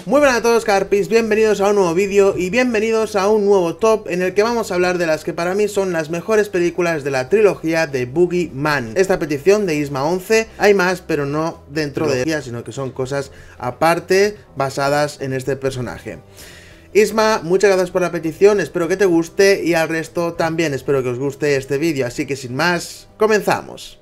Muy buenas a todos, Carpis, bienvenidos a un nuevo vídeo y bienvenidos a un nuevo top en el que vamos a hablar de las que para mí son las mejores películas de la trilogía de Boogeyman. Esta petición de Isma11, hay más pero no dentro de ella, sino que son cosas aparte basadas en este personaje. Isma, muchas gracias por la petición, espero que te guste y al resto también espero que os guste este vídeo, así que sin más, comenzamos.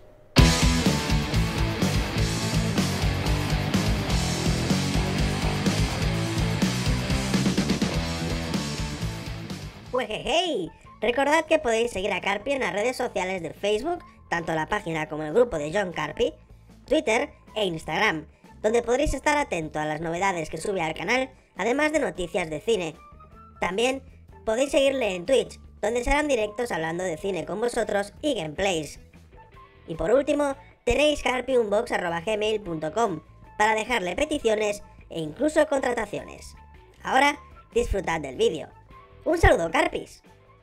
Pues hey, recordad que podéis seguir a Carpi en las redes sociales de Facebook, tanto la página como el grupo de John Carpi, Twitter e Instagram, donde podréis estar atentos a las novedades que sube al canal, además de noticias de cine. También podéis seguirle en Twitch, donde serán directos hablando de cine con vosotros y gameplays. Y por último, tenéis carpiunbox@gmail.com para dejarle peticiones e incluso contrataciones. Ahora, disfrutad del vídeo. ¡Un saludo, Carpis!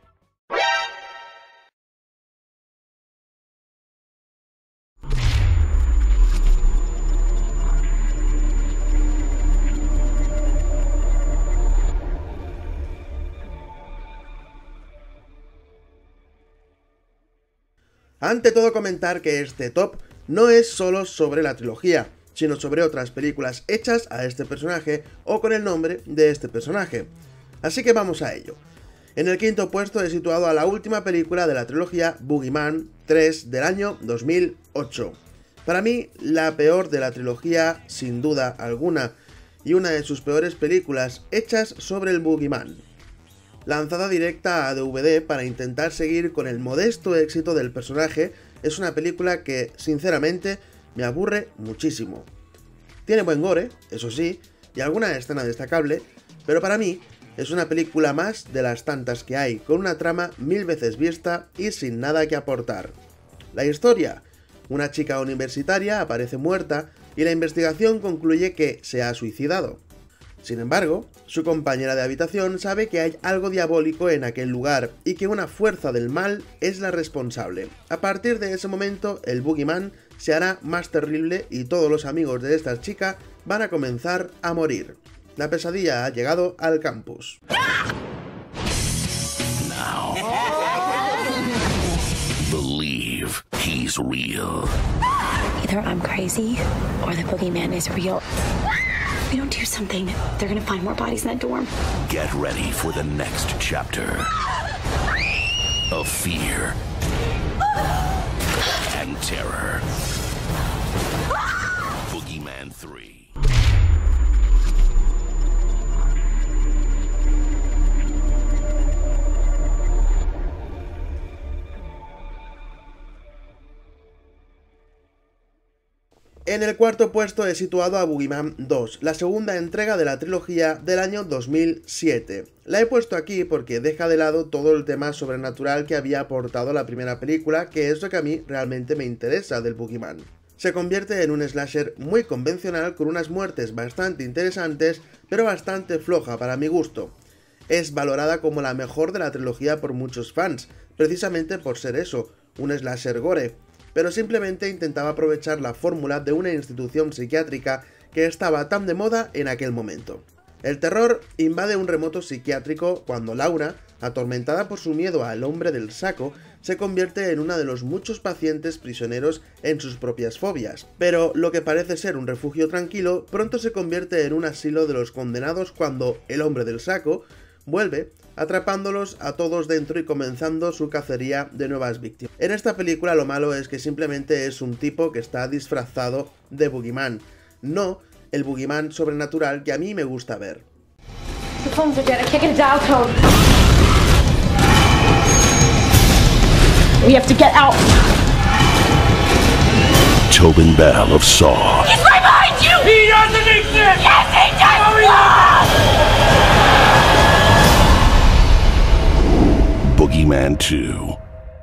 Ante todo, comentar que este top no es solo sobre la trilogía, sino sobre otras películas hechas a este personaje o con el nombre de este personaje. Así que vamos a ello. En el quinto puesto he situado a la última película de la trilogía, Boogeyman 3 del año 2008. Para mí, la peor de la trilogía, sin duda alguna, y una de sus peores películas hechas sobre el Boogeyman. Lanzada directa a DVD para intentar seguir con el modesto éxito del personaje, es una película que, sinceramente, me aburre muchísimo. Tiene buen gore, eso sí, y alguna escena destacable, pero para mí es una película más de las tantas que hay, con una trama 1000 veces vista y sin nada que aportar. La historia: una chica universitaria aparece muerta y la investigación concluye que se ha suicidado. Sin embargo, su compañera de habitación sabe que hay algo diabólico en aquel lugar y que una fuerza del mal es la responsable. A partir de ese momento, el Boogeyman se hará más terrible y todos los amigos de esta chica van a comenzar a morir. La pesadilla ha llegado al campus. Now, believe he's real. Either I'm crazy or the Boogeyman is real. If we don't do something, they're gonna find more bodies in that dorm. Get ready for the next chapter of fear and terror. Boogeyman 3. En el cuarto puesto he situado a Boogeyman 2, la segunda entrega de la trilogía del año 2007. La he puesto aquí porque deja de lado todo el tema sobrenatural que había aportado la primera película, que es lo que a mí realmente me interesa del Boogeyman. Se convierte en un slasher muy convencional con unas muertes bastante interesantes, pero bastante floja para mi gusto. Es valorada como la mejor de la trilogía por muchos fans, precisamente por ser eso, un slasher gore, pero simplemente intentaba aprovechar la fórmula de una institución psiquiátrica que estaba tan de moda en aquel momento. El terror invade un remoto psiquiátrico cuando Laura, atormentada por su miedo al hombre del saco, se convierte en una de los muchos pacientes prisioneros en sus propias fobias. Pero lo que parece ser un refugio tranquilo, pronto se convierte en un asilo de los condenados cuando el hombre del saco vuelve, atrapándolos a todos dentro y comenzando su cacería de nuevas víctimas. En esta película lo malo es que simplemente es un tipo que está disfrazado de Boogeyman, no el Boogeyman sobrenatural que a mí me gusta ver. The phones are dead. I can't get a dial code. We have to get out. Tobin Bell of Saw. He's right behind you! He doesn't exist! Yes, he does! Boogeyman 2.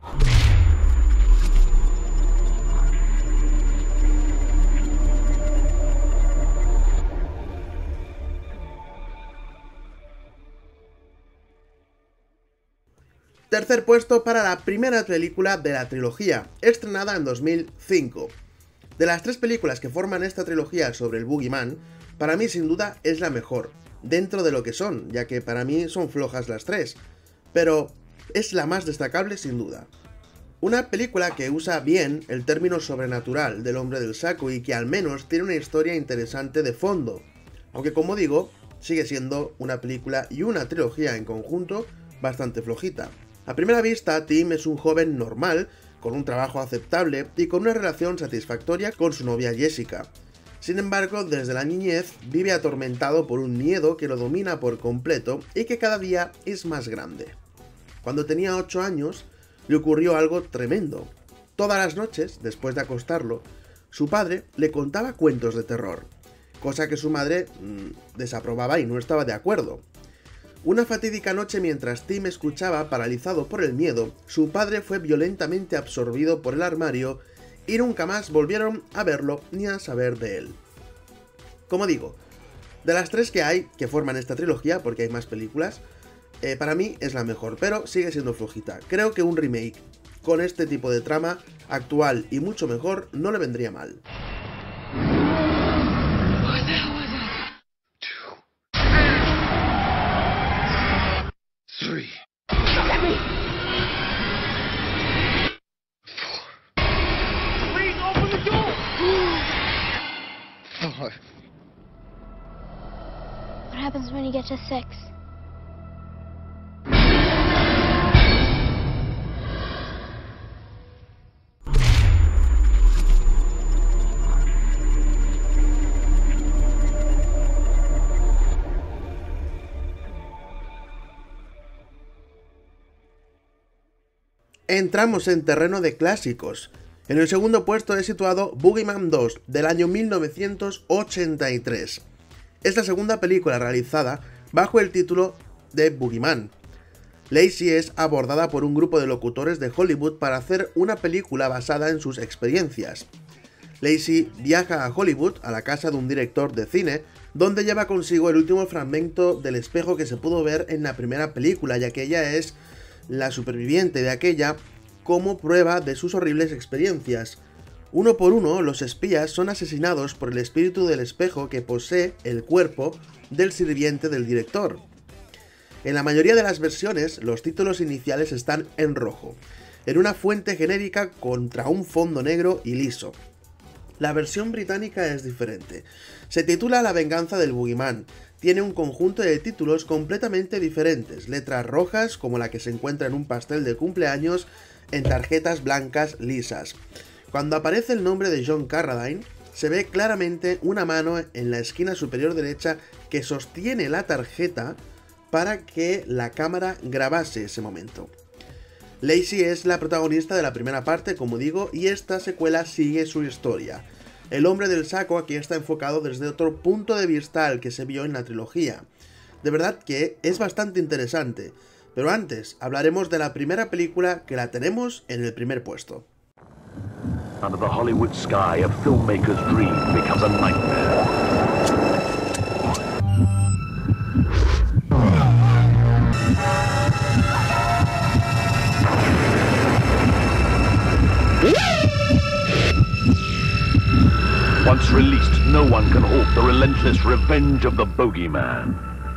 Tercer puesto para la primera película de la trilogía, estrenada en 2005. De las 3 películas que forman esta trilogía sobre el Boogeyman, para mí sin duda es la mejor, dentro de lo que son, ya que para mí son flojas las 3, pero es la más destacable sin duda. Una película que usa bien el término sobrenatural del hombre del saco y que al menos tiene una historia interesante de fondo, aunque como digo, sigue siendo una película y una trilogía en conjunto bastante flojita. A primera vista, Tim es un joven normal, con un trabajo aceptable y con una relación satisfactoria con su novia Jessica. Sin embargo, desde la niñez vive atormentado por un miedo que lo domina por completo y que cada día es más grande. Cuando tenía 8 años, le ocurrió algo tremendo. Todas las noches, después de acostarlo, su padre le contaba cuentos de terror, cosa que su madre desaprobaba y no estaba de acuerdo. Una fatídica noche, mientras Tim escuchaba, paralizado por el miedo, su padre fue violentamente absorbido por el armario y nunca más volvieron a verlo ni a saber de él. Como digo, de las 3 que hay, que forman esta trilogía, porque hay más películas, para mí es la mejor, pero sigue siendo flojita. Creo que un remake con este tipo de trama actual y mucho mejor no le vendría mal. What happens when you get to 6? Entramos en terreno de clásicos. En el segundo puesto he situado Boogeyman 2, del año 1983. Es la segunda película realizada bajo el título de Boogeyman. Lacey es abordada por un grupo de locutores de Hollywood para hacer una película basada en sus experiencias. Lacey viaja a Hollywood, a la casa de un director de cine, donde lleva consigo el último fragmento del espejo que se pudo ver en la primera película, ya que ella es la superviviente de aquella, como prueba de sus horribles experiencias. Uno por uno, los espías son asesinados por el espíritu del espejo que posee el cuerpo del sirviente del director. En la mayoría de las versiones, los títulos iniciales están en rojo, en una fuente genérica contra un fondo negro y liso. La versión británica es diferente. Se titula La venganza del Boogeyman. Tiene un conjunto de títulos completamente diferentes, letras rojas como la que se encuentra en un pastel de cumpleaños en tarjetas blancas lisas. Cuando aparece el nombre de John Carradine, se ve claramente una mano en la esquina superior derecha que sostiene la tarjeta para que la cámara grabase ese momento. Lacey es la protagonista de la primera parte, como digo, y esta secuela sigue su historia. El hombre del saco aquí está enfocado desde otro punto de vista al que se vio en la trilogía. De verdad que es bastante interesante, pero antes hablaremos de la primera película que la tenemos en el primer puesto. Under the Hollywood sky, a filmmaker's dream becomes a nightmare. Once released, no one can halt the relentless revenge of the Bogeyman.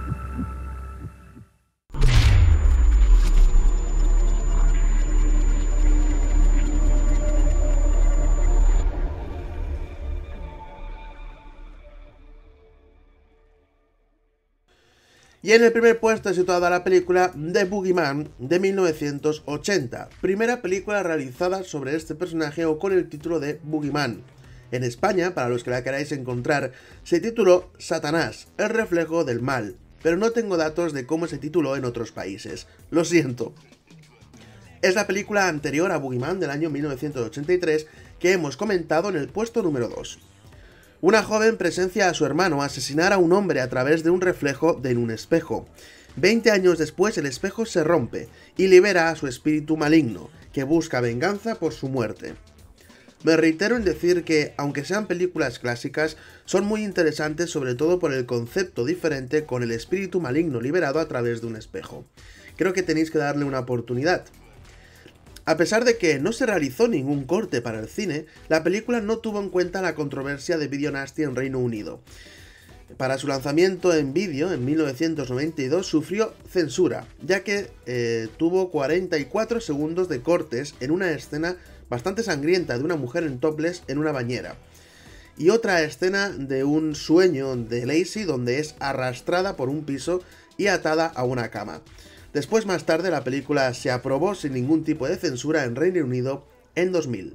Y en el primer puesto he situado la película The Boogeyman de 1980, primera película realizada sobre este personaje o con el título de Boogeyman. En España, para los que la queráis encontrar, se tituló Satanás, el reflejo del mal, pero no tengo datos de cómo se tituló en otros países. Lo siento. Es la película anterior a Boogeyman del año 1983 que hemos comentado en el puesto número 2. Una joven presencia a su hermano asesinar a un hombre a través de un reflejo en un espejo. 20 años después el espejo se rompe y libera a su espíritu maligno, que busca venganza por su muerte. Me reitero en decir que, aunque sean películas clásicas, son muy interesantes sobre todo por el concepto diferente con el espíritu maligno liberado a través de un espejo. Creo que tenéis que darle una oportunidad. A pesar de que no se realizó ningún corte para el cine, la película no tuvo en cuenta la controversia de Video Nasty en Reino Unido. Para su lanzamiento en vídeo en 1992 sufrió censura, ya que tuvo 44 segundos de cortes en una escena bastante sangrienta de una mujer en topless en una bañera. Y otra escena de un sueño de Lacey donde es arrastrada por un piso y atada a una cama. Después, más tarde, la película se aprobó sin ningún tipo de censura en Reino Unido en 2000.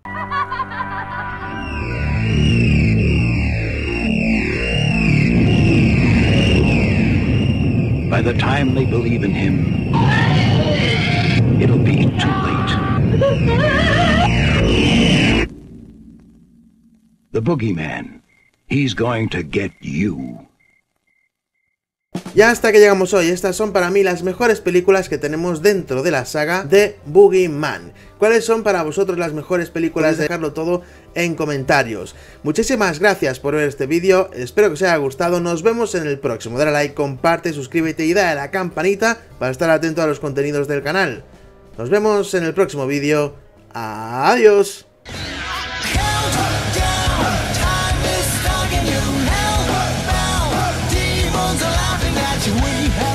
By the time they believe in him, it'll be too late. The Boogeyman, he's going to get you. Y hasta que llegamos hoy, estas son para mí las mejores películas que tenemos dentro de la saga de Boogeyman. ¿Cuáles son para vosotros las mejores películas? Dejadlo todo en comentarios. Muchísimas gracias por ver este vídeo, espero que os haya gustado, nos vemos en el próximo. Dale a like, comparte, suscríbete y dale a la campanita para estar atento a los contenidos del canal. Nos vemos en el próximo vídeo, adiós. We